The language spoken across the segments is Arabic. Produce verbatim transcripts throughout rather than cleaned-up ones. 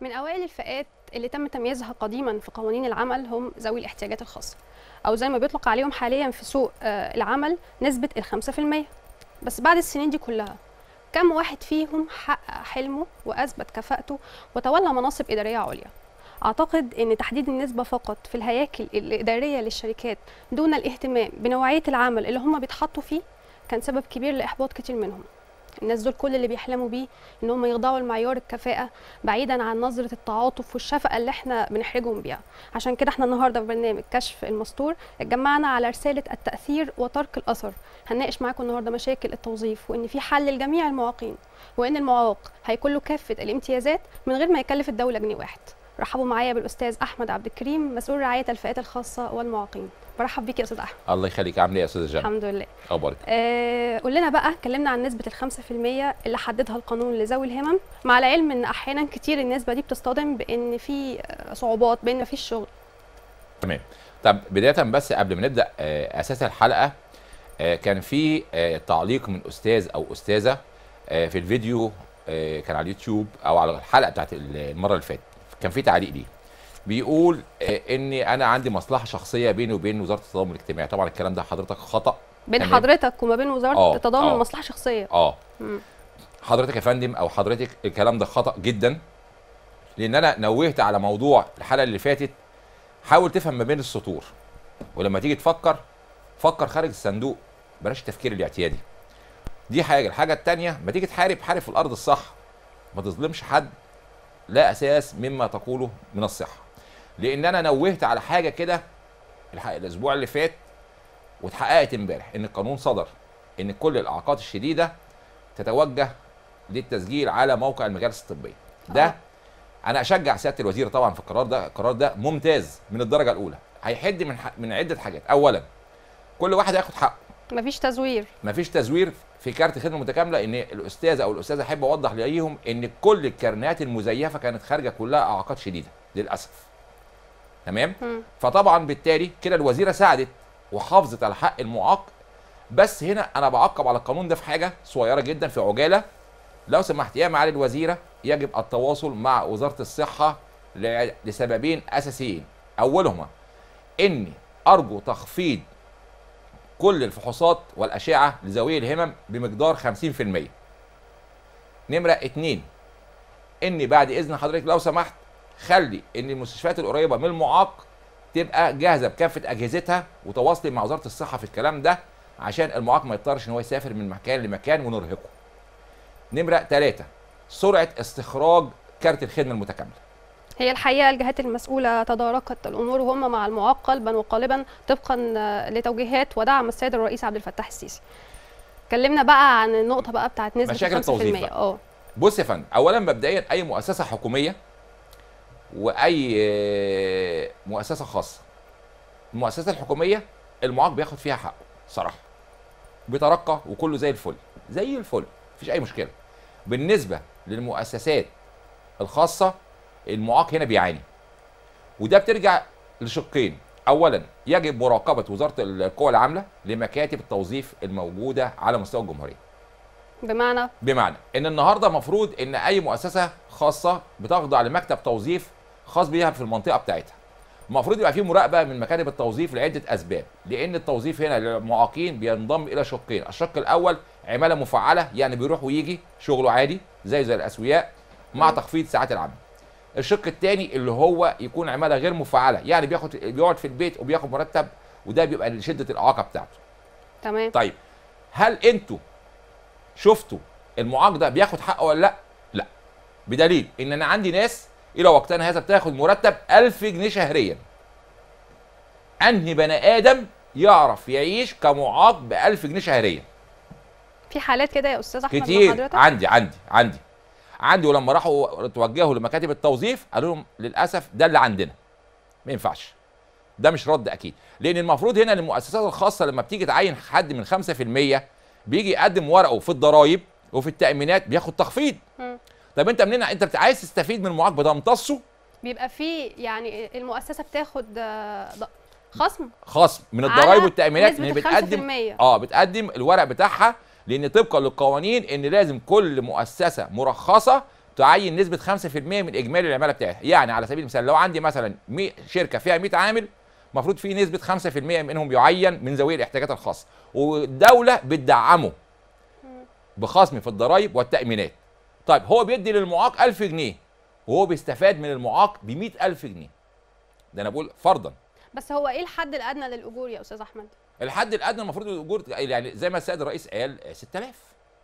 من اوائل الفئات اللي تم تمييزها قديما في قوانين العمل هم ذوي الاحتياجات الخاصه، او زي ما بيطلق عليهم حاليا في سوق العمل نسبه الخمسة في المية. بس بعد السنين دي كلها كم واحد فيهم حقق حلمه واثبت كفاءته وتولى مناصب اداريه عليا؟ اعتقد ان تحديد النسبه فقط في الهياكل الاداريه للشركات دون الاهتمام بنوعيه العمل اللي هم بيتحطوا فيه كان سبب كبير لاحباط كتير منهم. الناس دول كل اللي بيحلموا بيه ان هم يخضعوا لمعيار الكفاءه بعيدا عن نظره التعاطف والشفقه اللي احنا بنحرجهم بيها. عشان كده احنا النهارده في برنامج كشف المستور اتجمعنا على رساله التاثير وترك الاثر. هنناقش معاكم النهارده مشاكل التوظيف وان في حل لجميع المعاقين، وان المعاق هيكون له كافه الامتيازات من غير ما يكلف الدوله جنيه واحد. رحبوا معايا بالاستاذ احمد عبد الكريم، مسؤول رعايه الفئات الخاصه والمعاقين. برحب بيك يا استاذ احمد. الله يخليك. عامل ايه يا استاذ جنى؟ الحمد لله. اخبارك؟ آه قول لنا بقى، اتكلمنا عن نسبه الخمسة في المية اللي حددها القانون لذوي الهمم، مع العلم ان احيانا كتير النسبه دي بتصطدم بان في صعوبات بان ما فيش شغل. تمام. طب بدايه بس قبل ما نبدا آه اساس الحلقه، آه كان في آه تعليق من استاذ او استاذه آه في الفيديو، آه كان على اليوتيوب او على الحلقه بتاعت المره اللي فاتت، كان في تعليق ليه بيقول آه اني انا عندي مصلحه شخصيه بيني وبين وزاره التضامن الاجتماعي. طبعا الكلام ده حضرتك خطا. بين تمام. حضرتك وما بين وزاره التضامن مصلحه شخصيه. اه حضرتك يا فندم او حضرتك الكلام ده خطا جدا، لان انا نوهت على موضوع الحلقه اللي فاتت. حاول تفهم ما بين السطور، ولما تيجي تفكر فكر خارج الصندوق، بلاش التفكير الاعتيادي. دي حاجه. الحاجه الثانيه، ما تيجي تحارب حارب في الارض الصح، ما تظلمش حد لا اساس مما تقوله من الصحه. لان انا نوهت على حاجه كده الاسبوع اللي فات واتحققت امبارح، ان القانون صدر ان كل الاعاقات الشديده تتوجه للتسجيل على موقع المجالس الطبيه. ده أوه. انا اشجع سياده الوزير طبعا في القرار ده. القرار ده ممتاز من الدرجه الاولى، هيحد من من عده حاجات. اولا، كل واحد هياخد حقه، مفيش تزوير. مفيش تزوير في كارت خدمه متكامله. ان الاستاذ او الاستاذه احب اوضح ليهم ان كل الكارنيهات المزيفه كانت خارجه كلها اعاقات شديده للاسف. تمام. م. فطبعا بالتالي كده الوزيره ساعدت وحافظت على حق المعاق. بس هنا انا بعقب على القانون ده في حاجه صغيره جدا في عجاله. لو سمحت يا معالي الوزيره، يجب التواصل مع وزاره الصحه لسببين اساسيين. اولهما اني ارجو تخفيض كل الفحوصات والاشعه لذوي الهمم بمقدار خمسين في المية. نمره اتنين، اني بعد اذن حضرتك لو سمحت خلي ان المستشفيات القريبه من المعاق تبقى جاهزه بكافه اجهزتها، وتواصلي مع وزاره الصحه في الكلام ده عشان المعاق ما يضطرش ان هو يسافر من مكان لمكان ونرهقه. نمره ثلاثة، سرعه استخراج كارت الخدمه المتكامله. هي الحقيقه الجهات المسؤوله تداركت الامور وهم مع المعاق قلبا وقالبا طبقا لتوجيهات ودعم السيد الرئيس عبد الفتاح السيسي. كلمنا بقى عن النقطه بقى بتاعت نسبه مشاكل التوظيف. اه بص يا فندم، اولا مبدئيا اي مؤسسه حكوميه واي مؤسسه خاصه، المؤسسه الحكوميه المعاق بياخد فيها حقه صراحه بترقى وكله زي الفل زي الفل، مفيش اي مشكله. بالنسبه للمؤسسات الخاصه المعاق هنا بيعاني، وده بترجع لشقين. اولا، يجب مراقبه وزاره القوى العامله لمكاتب التوظيف الموجوده على مستوى الجمهوريه. بمعنى بمعنى ان النهارده المفروض ان اي مؤسسه خاصه بتخضع لمكتب توظيف خاص بيها في المنطقه بتاعتها. المفروض يبقى في مراقبه من مكاتب التوظيف لعده اسباب، لان التوظيف هنا للمعاقين بينضم الى شقين. الشق الاول عماله مفعله، يعني بيروح ويجي شغله عادي زي زي الاسوياء مع تخفيض ساعات العمل. الشق الثاني اللي هو يكون عماله غير مفعله، يعني بياخد بيقعد في البيت وبياخد مرتب، وده بيبقى لشده الاعاقه بتاعته. تمام. طيب هل انتوا شفتوا المعاق ده بياخد حقه ولا لا؟ لا. بدليل ان انا عندي ناس الى وقتنا هذا بتاخد مرتب ألف جنيه شهريا. انهي بني ادم يعرف يعيش كمعاق ب ألف جنيه شهريا؟ في حالات كده يا استاذ احمد كتير. حضرتك عندي عندي عندي عندي ولما راحوا توجهوا لمكاتب التوظيف قالوا لهم للاسف ده اللي عندنا ما ينفعش. ده مش رد اكيد، لان المفروض هنا المؤسسات الخاصه لما بتيجي تعين حد من خمسة في المية بيجي يقدم ورقه في الضرايب وفي التامينات بياخد تخفيض. م. طب انت منين انت عايز تستفيد من المعاق ده امتصه؟ بيبقى في يعني المؤسسه بتاخد خصم خصم من الضرايب والتامينات اللي بتقدم اه بتقدم الورق بتاعها، لان طبقا للقوانين ان لازم كل مؤسسه مرخصه تعين نسبه خمسة في المية من اجمالي العماله بتاعتها. يعني على سبيل المثال لو عندي مثلا مية شركه فيها مية عامل، المفروض في نسبه خمسة في المية منهم يعين من ذوي الاحتياجات الخاصه، والدوله بتدعمه بخصم في الضرائب والتامينات. طيب هو بيدي للمعاق ألف جنيه وهو بيستفاد من المعاق ب مئة ألف جنيه. ده انا بقول فرضا. بس هو ايه الحد الادنى للاجور يا استاذ احمد؟ الحد الادنى المفروض الاجور يعني زي ما السيد الرئيس قال ستة آلاف.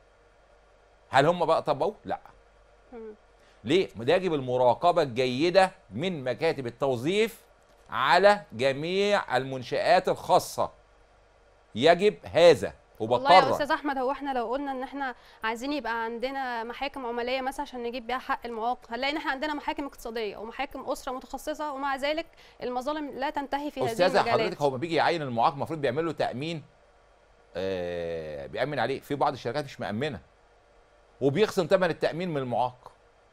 هل هم بقى طبقوا؟ لا. مم. ليه؟ ده يجب المراقبه الجيده من مكاتب التوظيف على جميع المنشآت الخاصه. يجب هذا. والله يا وبقرر استاذ احمد، هو احنا لو قلنا ان احنا عايزين يبقى عندنا محاكم عماليه مثلا عشان نجيب بيها حق المعاق، هنلاقي ان احنا عندنا محاكم اقتصاديه ومحاكم اسره متخصصه، ومع ذلك المظالم لا تنتهي في هذه استاذه المجالات. حضرتك هو ما بيجي يعين المعاق المفروض بيعمل له تامين، آه بيامن عليه. في بعض الشركات مش مامنه وبيخصم ثمن التامين من المعاق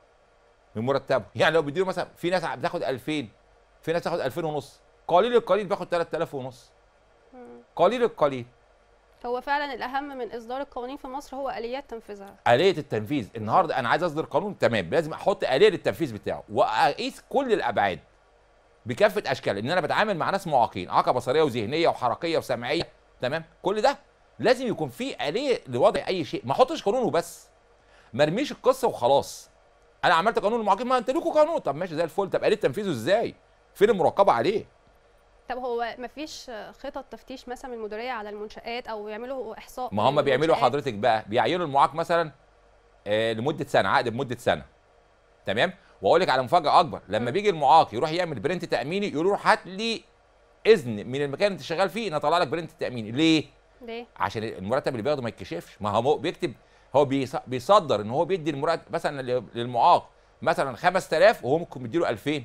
من مرتبه. يعني لو بيديله مثلا، في ناس بتاخد ألفين، في ناس بتاخد ألفين ونص، قليل القليل بياخد ثلاثة آلاف ونص، قليل القليل. هو فعلا الاهم من اصدار القوانين في مصر هو اليات تنفيذها. آلية التنفيذ. النهارده انا عايز اصدر قانون، تمام، لازم احط آلية للتنفيذ بتاعه واقيس كل الابعاد بكافه اشكال. ان انا بتعامل مع ناس معاقين، اعاقه بصريه وذهنيه وحركيه وسمعيه، تمام، كل ده لازم يكون في آلية لوضع اي شيء. ما احطش قانون وبس، ما ارميش القصه وخلاص. انا عملت قانون المعاقين، ما انت لكم قانون، طب ماشي زي الفل، طب آلية تنفيذه ازاي؟ فين المراقبه عليه؟ طب هو مفيش خطط تفتيش مثلا من المديريه على المنشآت او يعملوا احصاء؟ ما هم بيعملوا حضرتك بقى، بيعينوا المعاق مثلا آه لمده سنه، عقد بمده سنه، تمام. واقول لك على مفاجاه اكبر، لما بيجي المعاق يروح يعمل برنت تاميني يقولوا له هات لي اذن من المكان اللي انت شغال فيه نطلع لك برنت تاميني. ليه؟ ليه؟ عشان المرتب اللي بياخده ما يتكشفش. ما هو بيكتب، هو بيصدر ان هو بيدي المرتب مثلا للمعاق مثلا خمسة آلاف وهو ممكن مديله ألفين.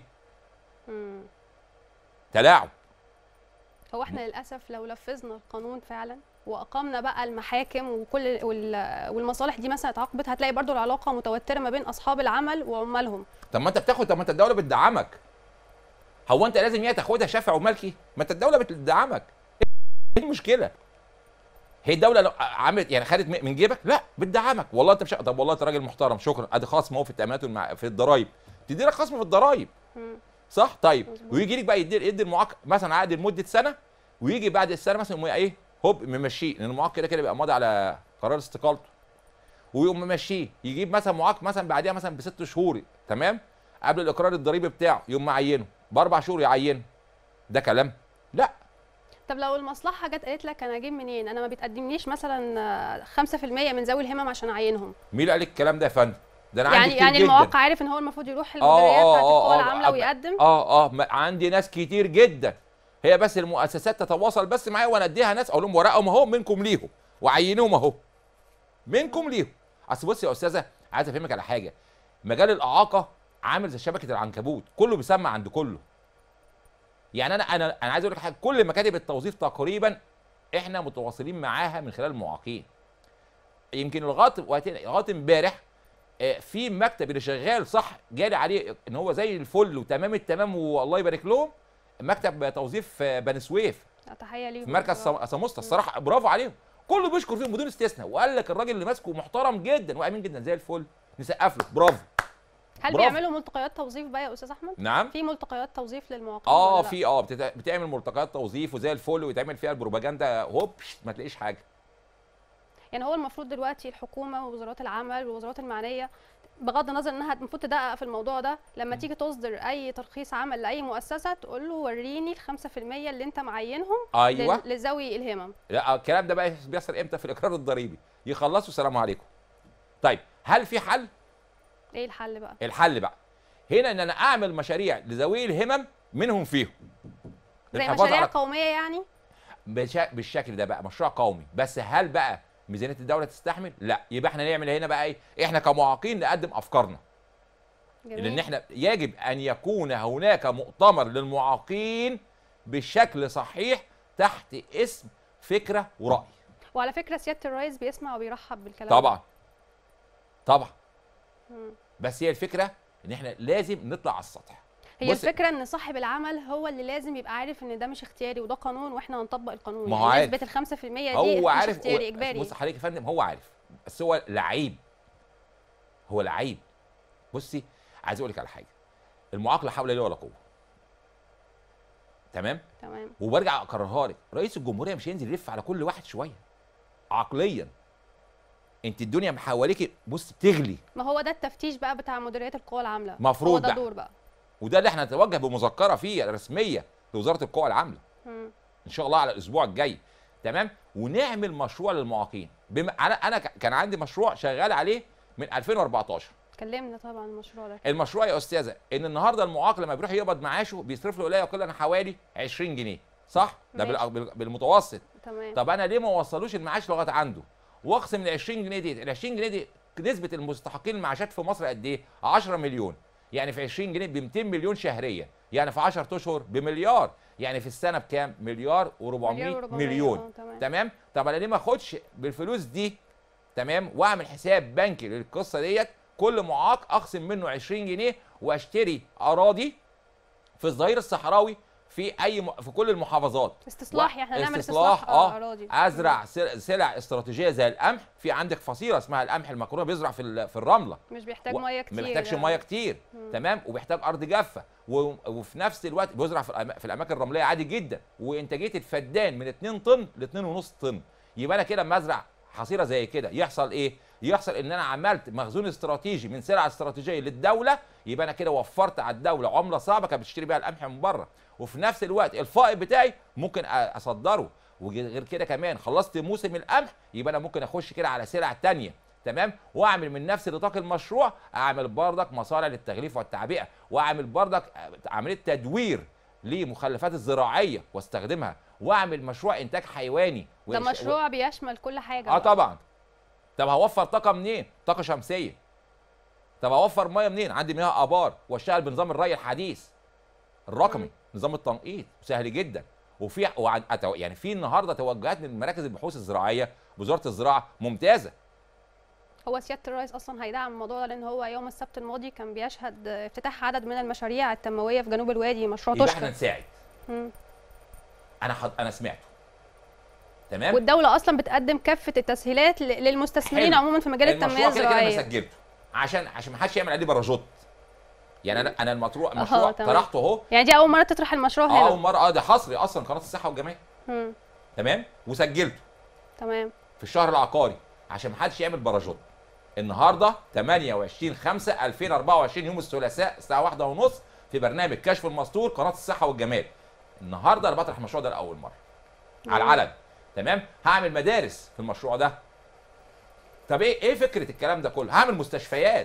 امم تلاعب. هو احنا للاسف لو نفذنا القانون فعلا واقمنا بقى المحاكم وكل والمصالح دي مثلا اتعاقبت، هتلاقي برضو العلاقه متوتره ما بين اصحاب العمل وعمالهم. طب ما انت بتاخد، طب ما انت الدوله بتدعمك. هو انت لازم هي تاخدها شافع وملكي؟ ما انت الدوله بتدعمك. ايه المشكله؟ هي الدوله لو عملت يعني خدت من جيبك؟ لا، بتدعمك. والله انت مش، طب والله انت راجل محترم، شكرا، ادي خصم اهو في التامينات والمع... في الضرايب، تدي لك خصم في الضرايب، صح؟ طيب ويجي لك بقى يدي يدي المعاق مثلا عقد لمده سنه، ويجي بعد السنه مثلا يقوم ايه، هوب ممشيه، لان المعاق كده كده بيبقى ماضي على قرار استقالته، ويقوم ممشيه. يجيب مثلا معاق مثلا بعديها مثلا بست شهور، تمام، قبل الاقرار الضريبي بتاعه، يقوم معينه باربع شهور يعينه. ده كلام؟ لا. طب لو المصلحه جت قالت لك انا اجيب منين؟ انا ما بتقدمنيش مثلا خمسة في المية من ذوي الهمم عشان اعينهم. مين اللي قال لك الكلام ده يا فندم؟ ده انا يعني عندي كتير يعني جدا. المعاق عارف ان هو المفروض يروح المديريه بتاعت القوى العامله ويقدم؟ اه اه عندي ناس كتير جدا، هي بس المؤسسات تتواصل بس معايا وانا اديها ناس، اقول لهم ورقهم اهو منكم ليهم، وعينوهم اهو منكم ليهم. اصل بصي يا استاذه، عايز افهمك على حاجه، مجال الاعاقه عامل زي شبكه العنكبوت، كله بيسمع عند كله. يعني انا انا انا عايز اقول لك حاجه، كل مكاتب التوظيف تقريبا احنا متواصلين معاها من خلال المعاقين. يمكن لغايه لغايه امبارح في مكتب اللي شغال صح جالي عليه ان هو زي الفل وتمام التمام والله يبارك لهم، مكتب توظيف بني سويف، تحيه ليهم، في مركز سموسته، الصراحه برافو عليهم، كله بيشكر فيهم بدون استثناء، وقال لك الراجل اللي ماسكه محترم جدا وامين جدا زي الفل، نسقف له، برافو. هل برافو. بيعملوا ملتقيات توظيف بقى يا استاذ احمد؟ نعم، في ملتقيات توظيف للمواقع؟ اه في اه بتعمل ملتقيات توظيف وزي الفل، ويتعمل فيها البروباجندا هوب ما تلاقيش حاجه. يعني هو المفروض دلوقتي الحكومه ووزارات العمل والوزارات المعنيه بغض النظر انها المفروض تدقق في الموضوع ده، لما تيجي تصدر اي ترخيص عمل لاي مؤسسه تقول له وريني ال خمسة في المية اللي انت معينهم ايوه لذوي الهمم. لا الكلام ده بقى بيحصل امتى؟ في الاقرار الضريبي، يخلصوا السلام عليكم. طيب هل في حل؟ ايه الحل بقى؟ الحل بقى هنا ان انا اعمل مشاريع لذوي الهمم منهم فيهم، زي مشاريع على... قوميه يعني بشا... بالشكل ده بقى مشروع قومي. بس هل بقى ميزانيه الدوله تستحمل؟ لا. يبقى احنا نعمل هنا بقى ايه؟ احنا كمعاقين نقدم افكارنا. جميل. لان احنا يجب ان يكون هناك مؤتمر للمعاقين بشكل صحيح تحت اسم فكره وراي. وعلى فكره سياده الرئيس بيسمع وبيرحب بالكلام طبعا ده. طبعا مم. بس هي الفكره ان احنا لازم نطلع على السطح. هي الفكره ان صاحب العمل هو اللي لازم يبقى عارف ان ده مش اختياري وده قانون واحنا هنطبق القانون. ما هو يعني نسبه ال خمسة في المية دي هو مش عارف اختياري، اجباري. بص حضرتك يا فندم، هو عارف بس هو لعيب، هو لعيب بصي عايز اقول لك على حاجه، المعاق لا حول له ولا قوه. تمام؟ تمام. وبرجع اكررها لك، رئيس الجمهوريه مش هينزل يلف على كل واحد شويه. عقليا انت الدنيا محواليكي بص بتغلي. ما هو ده التفتيش بقى بتاع مديريات القوى العامله، مفروض هو ده بقى. دور بقى، وده اللي احنا هنتوجه بمذكره فيه رسميه لوزاره القوى العامله مم. ان شاء الله على الاسبوع الجاي. تمام؟ ونعمل مشروع للمعاقين. بما انا انا ك- كان عندي مشروع شغال عليه من ألفين وأربعتاشر. كلمنا طبعا المشروع ده. المشروع يا استاذه ان النهارده المعاق لما بيروح يقبض معاشه بيصرف له لا يقل عن حوالي عشرين جنيه، صح؟ ده ماشي. بالأ- بال- بالمتوسط. تمام. طب انا ليه ما وصلوش المعاش لغايه عنده؟ واقسم ال عشرين جنيه دي، ال عشرين جنيه دي نسبه المستحقين المعاشات في مصر قد ايه؟ عشرة مليون. يعني في عشرين جنيه ب مئتين مليون شهريه، يعني في عشرة اشهر بمليار، يعني في السنه بكام؟ مليار و400 مليار وأربعمية، مليون. آه، تمام. تمام؟ طب انا ليه ما اخدش بالفلوس دي تمام واعمل حساب بنكي للقصه ديت، كل معاق اخصم منه عشرين جنيه واشتري اراضي في الظهير الصحراوي في اي م... في كل المحافظات. استصلاح، احنا نعمل استصلاح استصلاح اه اراضي. ازرع سل- سلع استراتيجيه زي القمح. في عندك فصيله اسمها القمح المكرونه بيزرع في ال- في الرمله، مش بيحتاج و- ميه كتير، ما بيحتاجش ده. ميه كتير. مم. تمام؟ وبيحتاج ارض جافه، و... وفي نفس الوقت بيزرع في, الأما... في الاماكن الرمليه عادي جدا، وانتاجيه الفدان من اتنين طن ل اتنين ونص طن. يبقى انا كده لما ازرع حصيره زي كده يحصل ايه؟ يحصل ان انا عملت مخزون استراتيجي من سلع استراتيجيه للدوله. يبقى انا كده وفرت على الدوله عمله صعبه كانت بتشتري بيها القمح من بره، وفي نفس الوقت الفائض بتاعي ممكن أ- اصدره. وغير كده كمان خلصت موسم القمح، يبقى انا ممكن اخش كده على سلع تانية. تمام؟ واعمل من نفس نطاق المشروع اعمل بردك مصانع للتغليف والتعبئه، واعمل بردك عمليه تدوير لمخلفات الزراعيه واستخدمها، واعمل مشروع انتاج حيواني. ده وش- مشروع بيشمل كل حاجه اه بقى. طبعا. طب هوفر طاقه منين؟ طاقه شمسيه. طب هوفر ميه منين؟ عندي مياه ابار واشتغل بنظام الري الحديث الرقمي، مم. نظام التنقيط سهل جدا. وفي وعن- أتو- يعني في النهارده توجهات من مراكز البحوث الزراعيه وزاره الزراعه ممتازه. هو سياده الرئيس اصلا هيدعم الموضوع ده، لان هو يوم السبت الماضي كان بيشهد افتتاح عدد من المشاريع التنمويه في جنوب الوادي، مشروع يبقى احنا تشكر. نساعد. مم. انا حض... انا سمعته. تمام؟ والدوله اصلا بتقدم كافه التسهيلات ل- للمستثمرين حلو. عموما في مجال التنميه المشروع كده كده انا الزراعيه. سجلته عشان عشان ما حدش يعمل عليه باراجوت. يعني انا انا المشروع المشروع تمام. طرحته اهو. يعني دي اول مره تطرح المشروع اه اول هنا. مره، اه ده حصري اصلا قناه الصحه والجمال. مم. تمام؟ وسجلته تمام. في الشهر العقاري عشان ما حدش يعمل باراجوت. النهارده تمنية وعشرين خمسة ألفين وأربعة وعشرين يوم الثلاثاء الساعه واحدة ونص في برنامج كشف المستور قناه الصحه والجمال. النهارده انا بطرح المشروع ده لاول مره على مم. العلن. تمام؟ هعمل مدارس في المشروع ده. طب ايه ايه فكره الكلام ده كله؟ هعمل مستشفيات.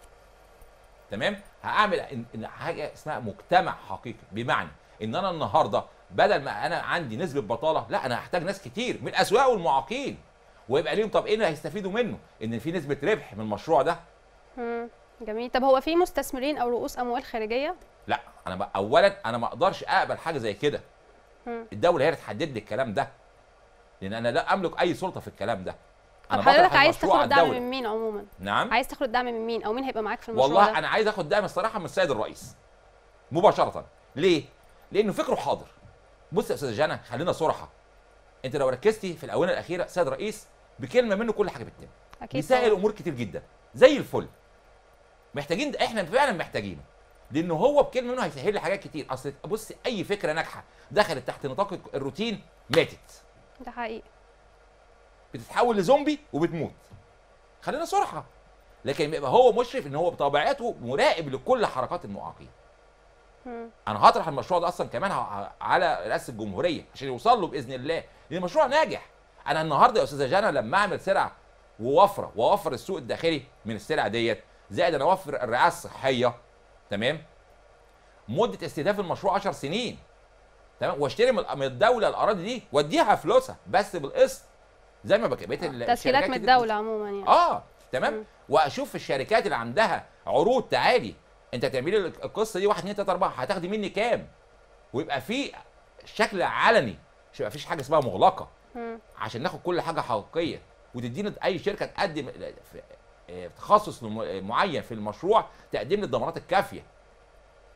تمام؟ هعمل إن- إن حاجه اسمها مجتمع حقيقي، بمعنى ان انا النهارده بدل ما انا عندي نسبه بطاله، لا انا هحتاج ناس كتير من الاسواق والمعاقين، ويبقى ليهم. طب ايه اللي هيستفيدوا منه؟ ان في نسبه ربح من المشروع ده. مم. جميل. طب هو في مستثمرين او رؤوس اموال خارجيه؟ لا انا بقى اولا انا ما اقدرش اقبل حاجه زي كده. مم. الدوله هي اللي تحدد لي الكلام ده، لان انا لا املك اي سلطه في الكلام ده. طب انا حضرتك بطرح عايز المشروع تاخد على دعم الدوله. من مين عموما؟ نعم. عايز تاخد دعم من مين او مين هيبقى معاك في المشروع والله ده؟ انا عايز اخد دعم الصراحه من السيد الرئيس مباشره. ليه؟ لانه فكره حاضر. بص يا استاذه جانا خلينا صراحه، انت لو ركزتي في الاونه الاخيره السيد الرئيس بكلمه منه كل حاجه بتتم. اكيد بيسهل طبعاً. امور كتير جدا زي الفل. محتاجين ده، احنا فعلا محتاجينه، لانه هو بكلمه منه هيسهل لي حاجات كتير. اصل بص اي فكره ناجحه دخلت تحت نطاق الروتين ماتت، ده حقيقي. بتتحول لزومبي وبتموت. خلينا صراحه. لكن يبقى هو مشرف ان هو بطبيعته مراقب لكل حركات المعاقين. مم. انا هطرح المشروع ده اصلا كمان ه- على رئاسه الجمهوريه عشان يوصل له باذن الله، لان المشروع ناجح. انا النهارده يا استاذه جانا لما اعمل سلع ووفره واوفر السوق الداخلي من السلع ديت، زائد انا اوفر الرعايه الصحيه. تمام؟ مده استهداف المشروع عشر سنين. تمام؟ واشتري من من الدوله الاراضي دي واديها فلوسها بس بالقسط زي ما بقيت تسهيلات من الدوله عموما يعني. اه تمام. مم. واشوف الشركات اللي عندها عروض، تعالي انت تعملي لي القصه دي واحد اتنين تلاته اربعه هتاخدي مني كام؟ ويبقى في شكل علني، مش يبقى فيش حاجه اسمها مغلقه، مم. عشان ناخد كل حاجه حقيقيه. وتدينا اي شركه تقدم في تخصص معين في المشروع تقدم لي الضمانات الكافيه.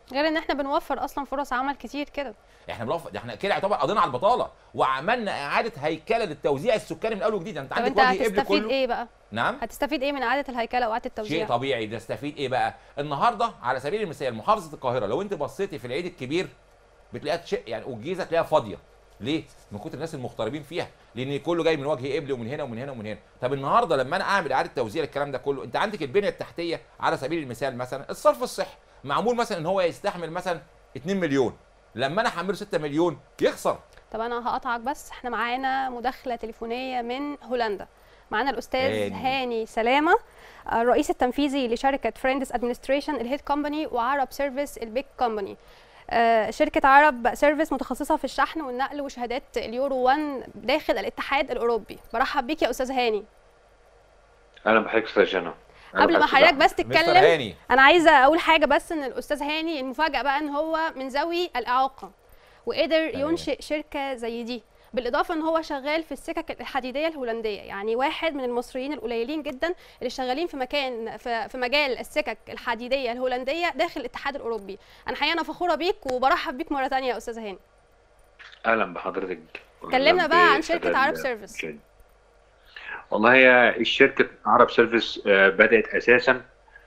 غير ان احنا بنوفر اصلا فرص عمل كتير كده. احنا بنوفر، احنا كده يعتبر قضينا على البطاله وعملنا اعاده هيكله للتوزيع السكاني من اول وجديد. انت طب عندك انت وجه قبل هتستفيد كله. ايه بقى؟ نعم، هتستفيد ايه من اعاده الهيكله واعاده التوزيع؟ شيء طبيعي. ده استفيد ايه بقى النهارده؟ على سبيل المثال محافظه القاهره لو انت بصيتي في العيد الكبير بتلاقيها تشق يعني، والجيزه تلاقيها فاضيه. ليه؟ من كتر الناس المغتربين فيها، لان كله جاي من وجه قبلي ومن هنا ومن هنا ومن هنا. طب النهارده لما انا اعمل اعاده توزيع الكلام ده كله، انت عندك البنيه التحتيه على سبيل المثال مثلا الصرف الصحي معمول مثلا ان هو يستحمل مثلا اتنين مليون، لما انا احمله ستة مليون يخسر. طب انا هقطعك بس، احنا معانا مداخله تليفونيه من هولندا. معانا الاستاذ هاني, هاني سلامه، الرئيس التنفيذي لشركه فريندز ادمنستريشن الهيد كومباني وعرب سيرفيس البيج كومباني. آه، شركه عرب سيرفيس متخصصه في الشحن والنقل وشهادات اليورو واحد داخل الاتحاد الاوروبي. برحب بيك يا استاذ هاني. اهلا بحضرتك استاذ جنى. قبل ما حضرتك بس تتكلم هاني. انا عايزه اقول حاجه بس، ان الاستاذ هاني المفاجاه بقى ان هو من ذوي الاعاقه وقدر ينشئ شركه زي دي، بالاضافه ان هو شغال في السكك الحديديه الهولنديه، يعني واحد من المصريين القليلين جدا اللي شغالين في مكان في في مجال السكك الحديديه الهولنديه داخل الاتحاد الاوروبي. انا حقيقه انا فخوره بيك وبرحب بيك مره ثانيه يا استاذ هاني. اهلا بحضرتك. كلمنا بقى عن شركه عرب سيرفيس. والله هي الشركه عرب سيرفيس بدات اساسا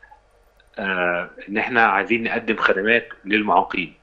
ان احنا عايزين نقدم خدمات للمعاقين،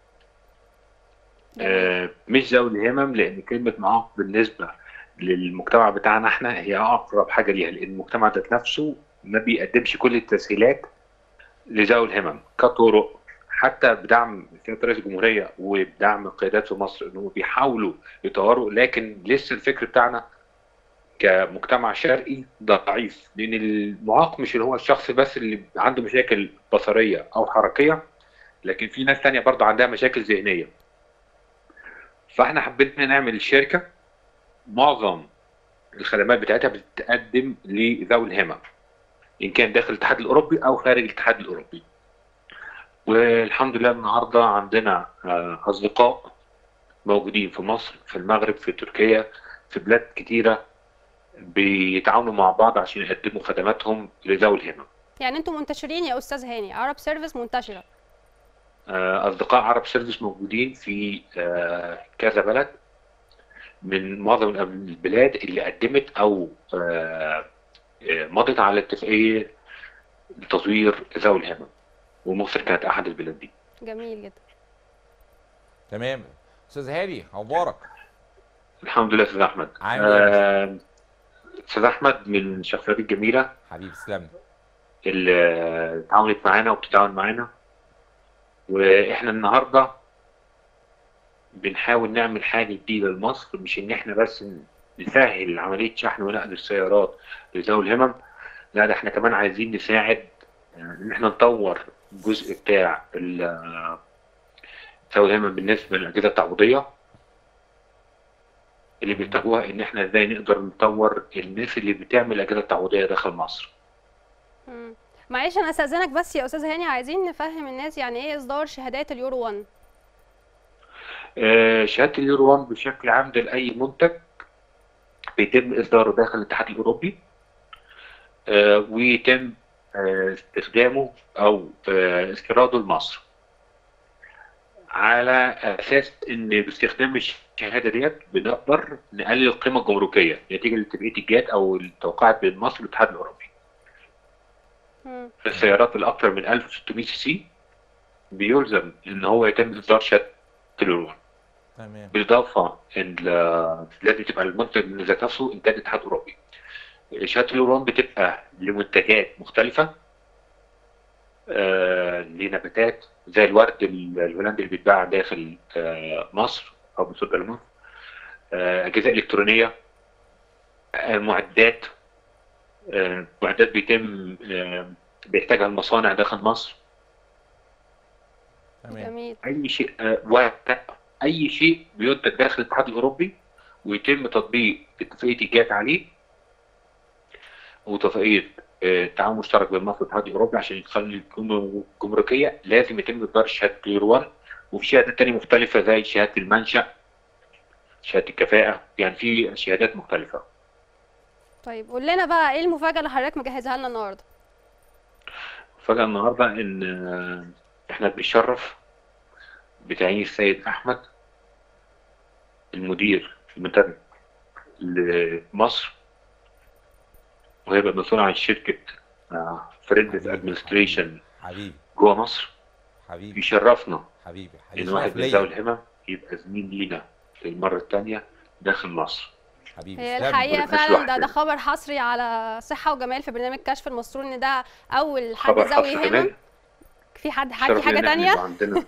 مش ذوي الهمم، لان كلمه معاق بالنسبه للمجتمع بتاعنا احنا هي اقرب حاجه ليها، لان المجتمع ذات نفسه ما بيقدمش كل التسهيلات لذوي الهمم كطرق، حتى بدعم سياده رئيس الجمهوريه وبدعم القيادات في مصر انهم بيحاولوا يطوروا، لكن لسه الفكر بتاعنا كمجتمع شرقي ضعيف، لان المعاق مش اللي هو الشخص بس اللي عنده مشاكل بصريه او حركيه، لكن في ناس ثانيه برضه عندها مشاكل ذهنيه. فاحنا حبينا نعمل شركه معظم الخدمات بتاعتها بتتقدم لذوي الهمم، ان كان داخل الاتحاد الاوروبي او خارج الاتحاد الاوروبي. والحمد لله النهارده عندنا اصدقاء موجودين في مصر، في المغرب، في تركيا، في بلاد كتيره بيتعاونوا مع بعض عشان يقدموا خدماتهم لذوي الهمم. يعني انتم منتشرين يا استاذ هاني، عرب سيرفيس منتشره؟ اصدقاء عرب سيرفيس موجودين في كذا بلد من معظم البلاد اللي قدمت او مضت على اتفاقيه لتطوير ذوي الهمم، ومصر كانت احد البلاد دي. جميل جدا. تمام. استاذ هاني مبارك. الحمد لله استاذ احمد. عامل ايه؟ استاذ احمد من الشخصيات الجميله حبيبي تسلم اللي تعاونت معانا وبتتعاون معانا، واحنا النهارده بنحاول نعمل حاجه جديده لمصر، مش ان احنا بس نسهل عمليه شحن ونقل السيارات لذوي الهمم، لا ده احنا كمان عايزين نساعد ان احنا نطور الجزء بتاع ذوي الهمم بالنسبه للاجهزه التعويضيه اللي بيحتاجوها، ان احنا ازاي نقدر نطور الناس اللي بتعمل اجهزه تعويضيه داخل مصر. امم معلش انا استاذنك بس يا استاذ هاني، عايزين نفهم الناس يعني ايه اصدار شهادات اليورو واحد. آه شهاده اليورو واحد بشكل عام ده لاي منتج بيتم اصداره داخل الاتحاد الاوروبي، آه ويتم آه استخدامه او آه استيراده لمصر على اساس ان باستخدام الشهاده ديت بنقدر نقلل القيمه الجمركيه نتيجه لاتفاقيه الجات او التوقيعات بين مصر والاتحاد الاوروبي. السيارات الاكثر من ألف وستمية سي سي بيلزم ان هو يتم اصدار شهاده اليورو واحد. تمام. بالاضافه ان لازم تبقى المنتج ذات نفسه انتاج الاتحاد الاوروبي. شهاده اليورو واحد بتبقى لمنتجات مختلفه، آه لنباتات زي الورد الهولندي اللي بيتباع داخل آه مصر او بتصدر لمصر، آه اجهزه الكترونيه، آه معدات، آه معدات بيتم آه بيحتاجها المصانع داخل مصر. جميل. اي شيء آه اي شيء بينتج داخل الاتحاد الاوروبي ويتم تطبيق اتفاقيه الجات عليه واتفاقيه تعاون مشترك بين مصر والاتحاد الاوروبي عشان يخلي القيمه الجمركيه، لازم يتم اصدار شهاده اليورو واحد، وفي شهادات ثانيه مختلفه زي شهاده المنشا، شهاده الكفاءه، يعني في شهادات مختلفه. طيب قول لنا بقى ايه المفاجاه اللي حضرتك مجهزها لنا النهارده؟ المفاجاه النهارده ان احنا بنشرف بتعيين السيد احمد المدير المترجم لمصر، وهيبقى مسؤول عن شركه فريندز ادمنستريشن حبيبي جوه مصر. حبيبي يشرفنا حبيبي ان واحد من ذوي الهمم يبقى زميل لينا للمره الثانيه داخل مصر. حبيبي هي تسلم. الحقيقه مبارك فعلا ده, لوحدنا. ده خبر حصري على صحه وجمال في برنامج كشف المستور، ان ده اول حد خبر ذوي حصري همم. كمان. في حد حد شرف في حاجه لنا إن تانية؟ يبقى عندنا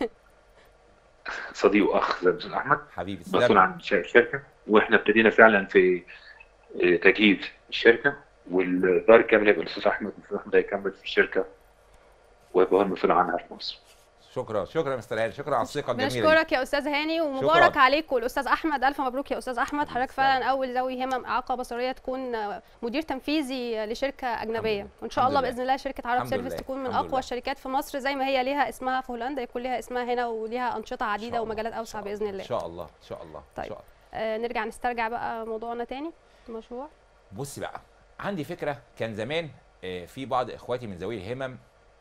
صديق واخ زي الاستاذ احمد حبيبي مسؤول تسلم. عن انشاء الشركه، واحنا ابتدينا فعلا في آه، تجهيز الشركه، والدار الكامل هيبقى الاستاذ احمد. الاستاذ احمد هيكمل في الشركه ويبقى هو المسؤول عنها في مصر. شكرا شكرا يا مستر هاني، شكرا على الثقه الجميله دي. بنشكرك يا استاذ هاني، ومبارك شكراً. عليك والاستاذ احمد. الف مبروك يا استاذ احمد، حضرتك تسلم. فعلا اول ذوي همم اعاقه بصريه تكون مدير تنفيذي لشركه اجنبيه، لله. وان شاء الحمد الله لله. باذن الله شركه عرب الحمد سيرفيس لله. تكون من الحمد اقوى لله. الشركات في مصر، زي ما هي ليها اسمها في هولندا يكون ليها اسمها هنا، وليها انشطه عديده إن شاء ومجالات الله. اوسع إن شاء باذن الله. الله. ان شاء الله ان شاء الله طيب. ان شاء الله. آه نرجع نسترجع بقى موضوعنا تاني، المشروع. بصي بقى، عندي فكره. كان زمان آه، في بعض اخواتي من ذوي الهمم،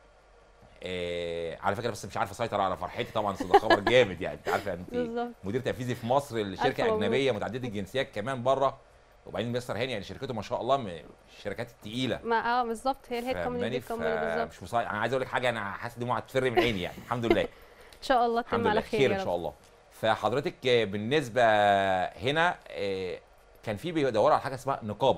آه، على فكره بس مش عارف اسيطر على فرحتي طبعا، أصل ده خبر جامد يعني. انت عارفه انت بالظبط. مدير تنفيذي في مصر ألف لشركه مبروك. اجنبيه متعدده الجنسيات كمان بره، وبعدين مستر هاني يعني شركته ما شاء الله من الشركات الثقيله. ما اه بالظبط، هي الهيد فاهماني؟ كوميونتي كوميونتي بالظبط. مش مسيطر. انا عايز اقول لك حاجه، انا حاسس دموع هتفر من عيني يعني. الحمد لله. ان شاء الله الحمد تتم على لله خير خير يا ان رب. شاء الله. فحضرتك آه، بالنسبه هنا آه، كان في بيدوروا على حاجه اسمها نقابه،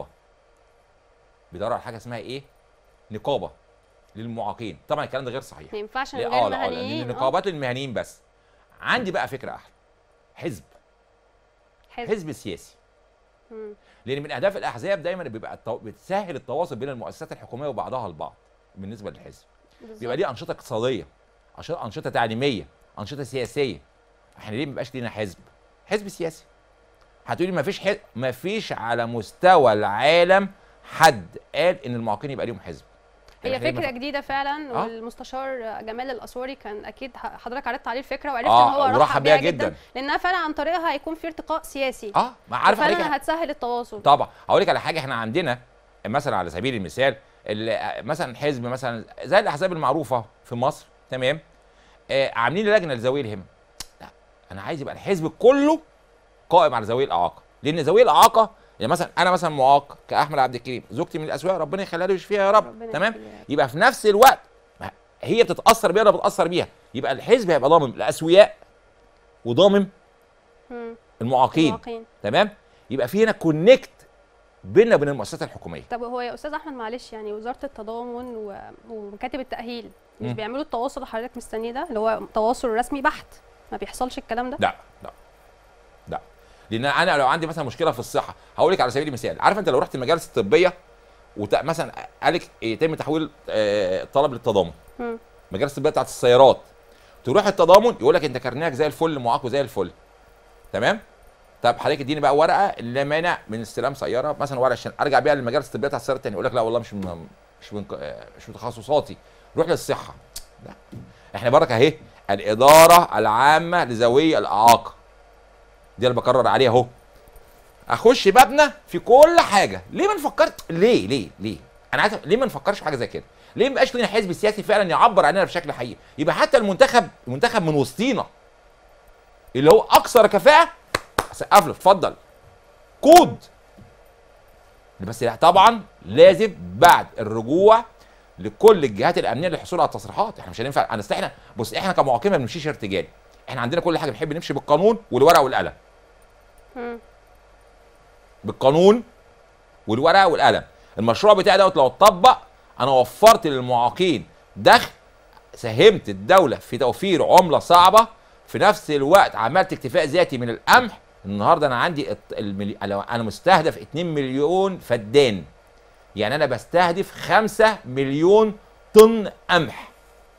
بيدوروا على حاجه اسمها ايه؟ نقابه للمعاقين. طبعا الكلام ده غير صحيح. ما ينفعش من لا غير اه لا اه لان مهنيين. آه. النقابات للمهنيين بس. عندي بقى فكره احلى، حزب حزب. حزب سياسي. مم. لان من اهداف الاحزاب دايما بيبقى التو... بتسهل التواصل بين المؤسسات الحكوميه وبعضها البعض. بالنسبه للحزب بالظبط. بيبقى ليه انشطه اقتصاديه، أنشطة- انشطه تعليميه، انشطه سياسيه. احنا ليه ما يبقاش لينا حزب حزب سياسي؟ هتقولي ما فيش حزب، ما فيش على مستوى العالم حد قال ان المعاقين يبقى ليهم حزب. هي إحنا ليه فكره ما- جديده فعلا، آه. والمستشار جمال الاسوري كان اكيد ح- حضرتك عرضت عليه الفكره وعرفت آه، ان هو ورحب رحب بيها بيها جدا, جداً. لانها فعلا عن طريقها هيكون في ارتقاء سياسي. اه ما عارف عليك. فعلا هتسهل التواصل. طبعا هقول لك على حاجه. احنا عندنا مثلا على سبيل المثال ال- مثلا حزب مثلا زي الاحزاب المعروفه في مصر، تمام؟ آه عاملين لجنه لذوي الهمم. لا، انا عايز يبقى الحزب كله قائم على ذوي الاعاقه، لان ذوي الاعاقه يعني مثلا انا مثلا معاق كاحمد عبد الكريم، زوجتي من الاسواق ربنا يخليها له ويشفيها يا رب، ربنا تمام؟ يخليها. يبقى في نفس الوقت ما هي بتتاثر بيها، انا بتاثر بيها، يبقى الحزب هيبقى ضامن الاسوياء وضامن مم. المعاقين، المعاقين. تمام؟ يبقى في هنا كونكت بيننا وبين المؤسسات الحكوميه. طب هو يا استاذ احمد معلش، يعني وزاره التضامن و- ومكاتب التاهيل مش مم. بيعملوا التواصل اللي حضرتك مستنيه ده، اللي هو تواصل رسمي بحت؟ ما بيحصلش الكلام ده؟ لا لا لا، لان انا لو عندي مثلا مشكله في الصحه، هقول لك على سبيل المثال، عارف انت لو رحت المجالس الطبيه وت... مثلا قالك يتم تحويل آه، طلب للتضامن، مم. مجالس الطبيه بتاعت السيارات، تروح التضامن يقول لك انت كارنيهك زي الفل، معاق وزي الفل، تمام؟ طب حضرتك اديني بقى ورقه اللي مانع من استلام سياره مثلا، ورقه عشان ارجع بيها للمجالس الطبيه بتاعت السيارات تاني، يقول لك لا والله مش من مش من آه، مش من تخصصاتي، روح للصحه. لا، احنا برك اهي الاداره العامه لذوي الاعاقه دي اللي بكرر عليها اهو، اخش مبنى في كل حاجه. ليه ما نفكرش؟ ليه ليه ليه انا عايز ليه ما نفكرش في حاجه زي كده؟ ليه ما يبقاش لنا حزب سياسي فعلا يعبر عننا بشكل حقيقي؟ يبقى حتى المنتخب المنتخب من وسطينا اللي هو اكثر كفاءه اسقف له، اتفضل كود. بس طبعا لازم بعد الرجوع لكل الجهات الامنيه للحصول على التصريحات. احنا مش هينفع انا احنا بص، احنا كمعاقين ما بنمشيش ارتجالي، احنا عندنا كل حاجه بنحب نمشي بالقانون والورقه والقلم. مم. بالقانون والورقه والقلم. المشروع بتاعي دوت لو اتطبق انا وفرت للمعاقين دخل، ساهمت الدوله في توفير عمله صعبه، في نفس الوقت عملت اكتفاء ذاتي من القمح. النهارده انا عندي الت- الملي... انا مستهدف اتنين مليون فدان، يعني انا بستهدف خمسة مليون طن قمح.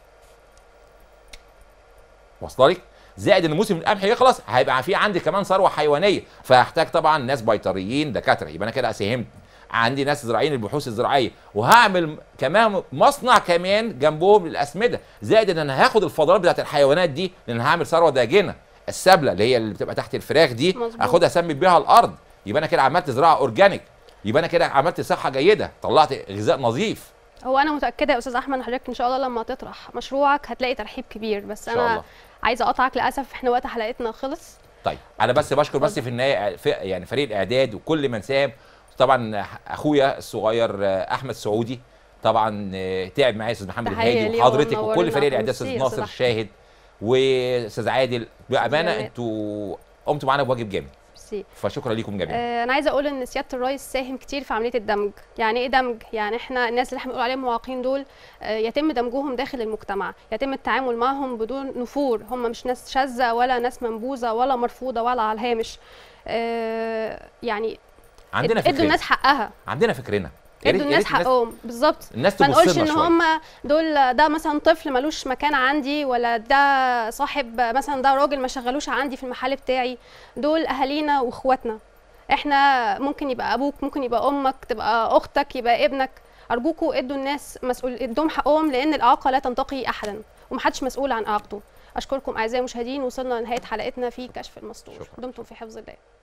واصله لك؟ زائد ان موسم القمح يخلص هيبقى في عندي كمان ثروه حيوانيه، فهحتاج طبعا ناس بيطريين دكاتره، يبقى انا كده ساهمت. عندي ناس زراعيين البحوث الزراعيه، وهعمل كمان مصنع كمان جنبهم للاسمده، زائد ان انا هاخد الفضلات بتاعت الحيوانات دي، لان هعمل ثروه داجنه. السبله اللي هي اللي بتبقى تحت الفراخ دي مظبوط. اخدها اسمي بيها الارض، يبقى انا كده عملت زراعه اورجانيك، يبقى انا كده عملت صحه جيده، طلعت غذاء نظيف. هو انا متاكده يا استاذ احمد حضرتك ان شاء الله لما تطرح مشروعك هتلاقي ترحيب كبير، بس انا الله. عايزه اقطعك للاسف احنا وقت حلقتنا خلص. طيب انا بس بشكر بس في النهايه يعني فريق الاعداد وكل من ساهم، طبعا اخويا الصغير احمد سعودي طبعا تعب معايا استاذ محمد الهادي وحضرتك وكل فريق الاعداد استاذ ناصر شاهد واستاذ عادل، بامانه انتوا قمتوا معانا بواجب جامد، فشكرا ليكم جميعا. آه انا عايزه اقول ان سياده الرئيس ساهم كتير في عمليه الدمج. يعني ايه دمج؟ يعني احنا الناس اللي احنا بنقول عليهم معاقين دول آه يتم دمجهم داخل المجتمع، يتم التعامل معهم بدون نفور، هم مش ناس شاذه ولا ناس منبوذه ولا مرفوضه ولا على الهامش. آه يعني عندنا فكرنا، ادوا الناس حقها، عندنا فكرنا، ادوا الناس حقهم بالظبط. الناس ما نقولش ان شوية. هم دول ده مثلا طفل ملوش مكان عندي، ولا ده صاحب مثلا ده راجل ما شغلوش عندي في المحل بتاعي، دول اهالينا واخواتنا. احنا ممكن يبقى ابوك، ممكن يبقى امك، تبقى اختك، يبقى ابنك. ارجوكوا ادوا الناس مسؤول، ادوهم حقهم، لان الاعاقه لا تنتقي احدا ومحدش مسؤول عن اعاقته. اشكركم اعزائي المشاهدين، وصلنا لنهايه حلقتنا في كشف المستور. دمتم في حفظ الله.